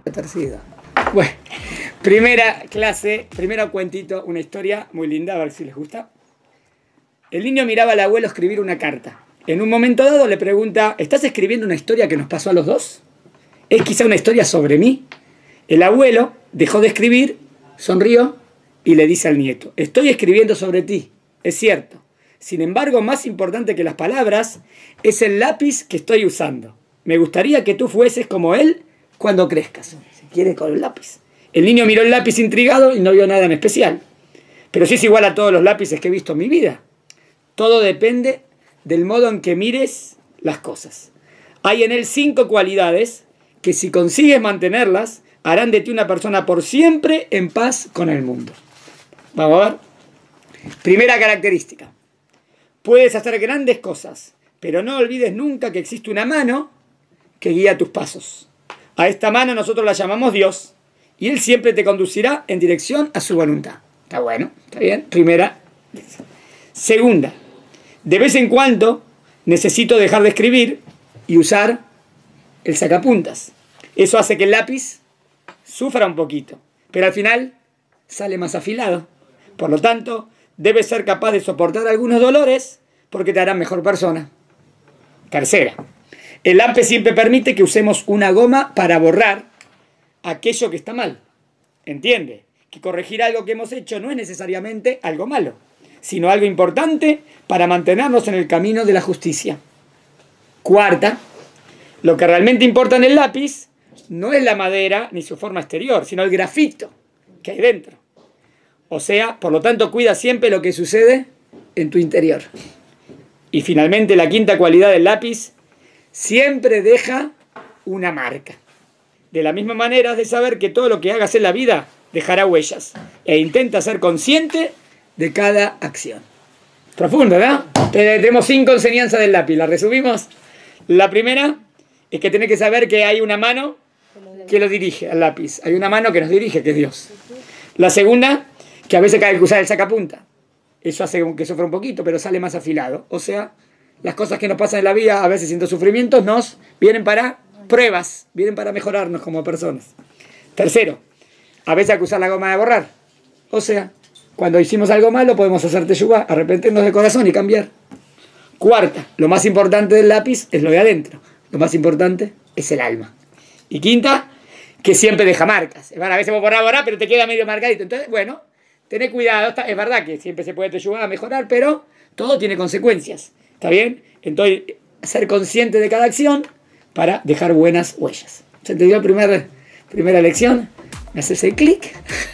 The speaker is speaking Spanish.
Tercido. Bueno, primera clase, primero cuentito, una historia muy linda, a ver si les gusta. El niño miraba al abuelo escribir una carta. En un momento dado le pregunta, ¿estás escribiendo una historia que nos pasó a los dos? ¿Es quizá una historia sobre mí? El abuelo dejó de escribir, sonrió y le dice al nieto, estoy escribiendo sobre ti, es cierto. Sin embargo, más importante que las palabras es el lápiz que estoy usando. Me gustaría que tú fueses como él cuando crezcas. Si quieres, con el lápiz. El niño miró el lápiz intrigado y no vio nada en especial. Pero sí es igual a todos los lápices que he visto en mi vida. Todo depende del modo en que mires las cosas. Hay en él 5 cualidades que si consigues mantenerlas, harán de ti una persona por siempre en paz con el mundo. Vamos a ver. Primera característica. Puedes hacer grandes cosas, pero no olvides nunca que existe una mano que guía tus pasos. A esta mano nosotros la llamamos Dios, y Él siempre te conducirá en dirección a su voluntad. Está bueno, está bien. Primera. Segunda. De vez en cuando necesito dejar de escribir y usar el sacapuntas. Eso hace que el lápiz sufra un poquito, pero al final sale más afilado. Por lo tanto, debes ser capaz de soportar algunos dolores porque te harán mejor persona. Tercera. El lápiz siempre permite que usemos una goma para borrar aquello que está mal. ¿Entiende? Que corregir algo que hemos hecho no es necesariamente algo malo, sino algo importante para mantenernos en el camino de la justicia. Cuarta. Lo que realmente importa en el lápiz no es la madera ni su forma exterior, sino el grafito que hay dentro. O sea, por lo tanto, cuida siempre lo que sucede en tu interior. Y finalmente, la quinta cualidad del lápiz, siempre deja una marca. De la misma manera, has de saber que todo lo que hagas en la vida dejará huellas. E intenta ser consciente de cada acción. Profundo, ¿verdad? Tenemos 5 enseñanzas del lápiz. ¿Las resumimos? La primera es que tenés que saber que hay una mano que lo dirige al lápiz. Hay una mano que nos dirige, que es Dios. La segunda, que a veces hay que usar el sacapunta. Eso hace que sufra un poquito, pero sale más afilado. O sea, las cosas que nos pasan en la vida, a veces siendo sufrimientos, nos vienen para pruebas, vienen para mejorarnos como personas. Tercero, a veces hay que usar la goma de borrar. O sea, cuando hicimos algo malo, podemos hacer teshuvá, arrepentirnos de corazón y cambiar. Cuarta, lo más importante del lápiz es lo de adentro. Lo más importante es el alma. Y quinta, que siempre deja marcas. Bueno, a veces vos borrar, pero te queda medio marcadito. Entonces, bueno, tened cuidado. Es verdad que siempre se puede teshuvá a mejorar, pero todo tiene consecuencias. ¿Está bien? Entonces, ser consciente de cada acción para dejar buenas huellas. ¿Se entendió la primera lección? ¿Me haces el clic?